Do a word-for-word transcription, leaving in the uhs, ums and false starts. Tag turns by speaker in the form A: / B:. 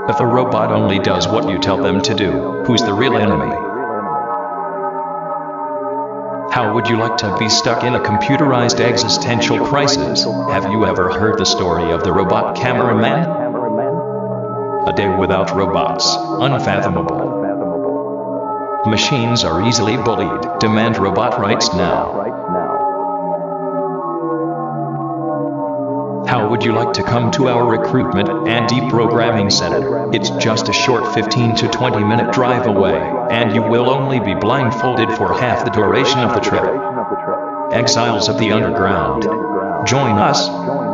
A: If a robot only does what you tell them to do, who's the real enemy? How would you like to be stuck in a computerized existential crisis? Have you ever heard the story of the robot cameraman? A day without robots, unfathomable. Machines are easily bullied. Demand robot rights now. How would you like to come to our recruitment and deprogramming center? It's just a short fifteen to twenty minute drive away, and you will only be blindfolded for half the duration of the trip. Exiles of the underground. Join us.